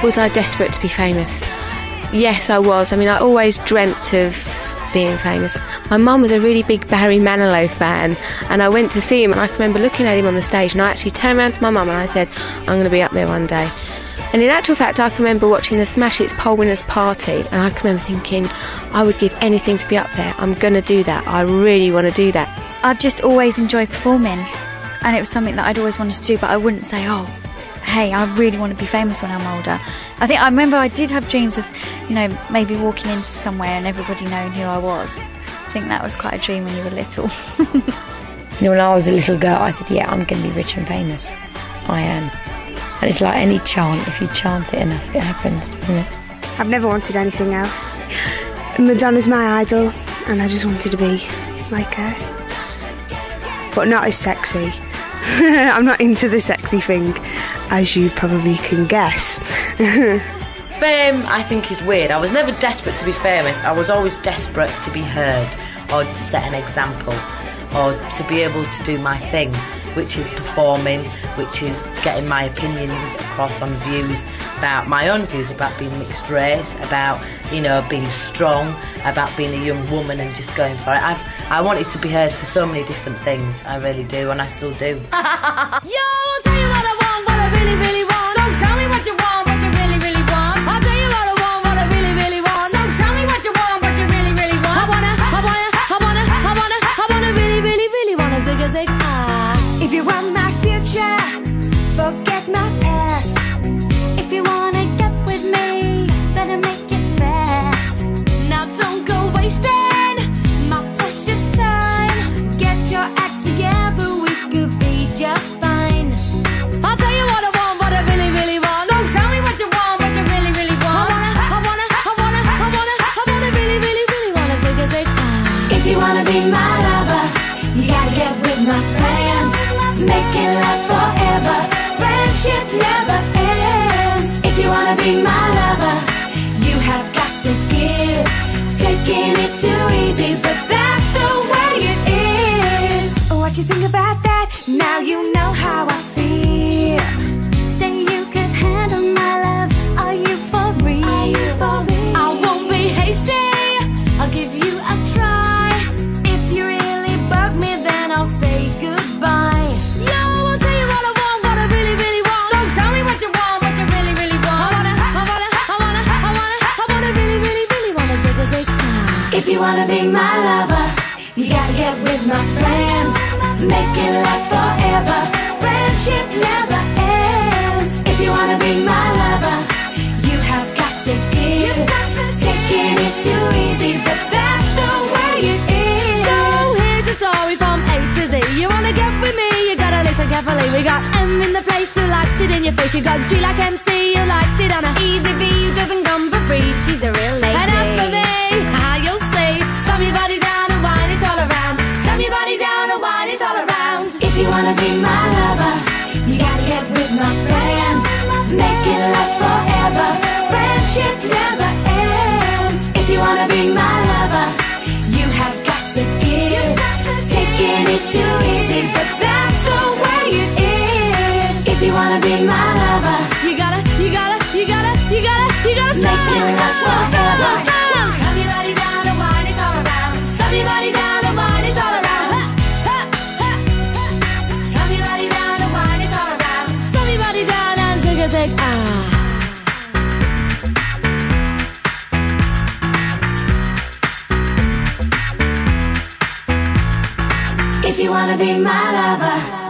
Was I desperate to be famous? Yes, I was. I mean, I always dreamt of being famous. My mum was a really big Barry Manilow fan, and I went to see him, and I can remember looking at him on the stage, and I actually turned around to my mum and I said, I'm going to be up there one day. And in actual fact, I can remember watching the Smash Hits Poll Winners Party, and I can remember thinking, I would give anything to be up there. I'm going to do that. I really want to do that. I've just always enjoyed performing, and it was something that I'd always wanted to do, but I wouldn't say, oh, hey, I really want to be famous when I'm older. I remember I did have dreams of, you know, maybe walking into somewhere and everybody knowing who I was. I think that was quite a dream when you were little. You know, when I was a little girl, I said, yeah, I'm going to be rich and famous. I am. And it's like any chant, if you chant it enough, it happens, doesn't it? I've never wanted anything else. Madonna's my idol, and I just wanted to be like her. But not as sexy. I'm not into the sexy thing, as you probably can guess. Fame, I think, is weird. I was never desperate to be famous. I was always desperate to be heard, or to set an example, or to be able to do my thing, which is performing, which is getting my opinions across on views, about my own views about being mixed race, about, you know, being strong, about being a young woman and just going for it. I wanted to be heard for so many different things. I really do, and I still do. Yo, I'll tell you what I want, what I really, really want. Don't tell me what you want, what you really, really want. I'll tell you what I want, what I really, really want. Don't tell me what you want, what you really, really want. I wanna really, really, really wanna zig a zig. If you want my future, forget my past. If you wanna get with me, better make it fast. Now don't go wasting my precious time. Get your act together, we could be just fine. I'll tell you what I want, what I really, really want. Don't tell me what you want, what you really, really want. I wanna really, really, really wanna zig a zig. If you wanna be my lover, you gotta get with my friends. Make it last forever. Friendship never ends. If you wanna be my lover, you have got to give. Taking is too easy, but that's the way it is. What you think about that? Now you know how I feel. Say you could handle my love. Are you for real? Are you for real? I won't be hasty. I'll give you a try. If you really bug me, then I'll say goodbye. Yo, I'll tell you what I want, what I really, really want. Don't tell me what you want, what you really, really want. I wanna really, really, really wanna zig a zig. If you wanna be my lover, you gotta get with my friends. Make it last forever. Friendship never ends. If you wanna be my lover, you have got to give. Taking is too easy, but that's the way it is. So here's a story from A to Z. You wanna get with me, you gotta listen carefully. We got M in the place who likes it in your face. You got G like MC who likes it on a easy V who doesn't come for free. She's a real lady. And as for me, how you'll see, slam your body down and wine it all around. Slam your body down and wine it all around. If you wanna be my lover, you gotta get with my friends. Make it last forever. Friendship never ends. If you wanna be my lover, you have got to give. Taking is too easy, but that's the way it is. If you wanna be my lover, You gotta make it last forever. slam your body down and wine it all around. Slam your body down and wine it all around. Slam your body down and wine it all around. Slam your body down and zig a zig. If you wanna be my lover,